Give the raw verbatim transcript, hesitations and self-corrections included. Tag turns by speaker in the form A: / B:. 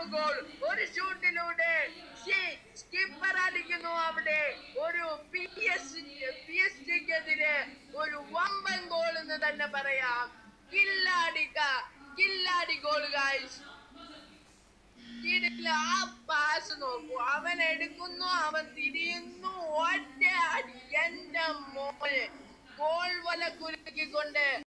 A: Goal. ഒരു ഷൂട്ടിലൂടെ skipper അടിക്കുന്നു അവിടെ. ഒരു പി എസ് പി എസ് ജിക്കെതിരെ ഒരു വമ്പൻ ഗോൾ എന്ന് തന്നെ പറയാം. കില്ലാടിക്ക കില്ലാടി ഗോൾ ഗൈസ്. ആ പാസ് നോക്കൂ, അവൻ എടുക്കുന്നു, അവൻ തിരിയുന്നു, ഒറ്റ അടി. എന്റെ മോനെ ഗോൾ വല കുലുക്കിക്കൊണ്ട്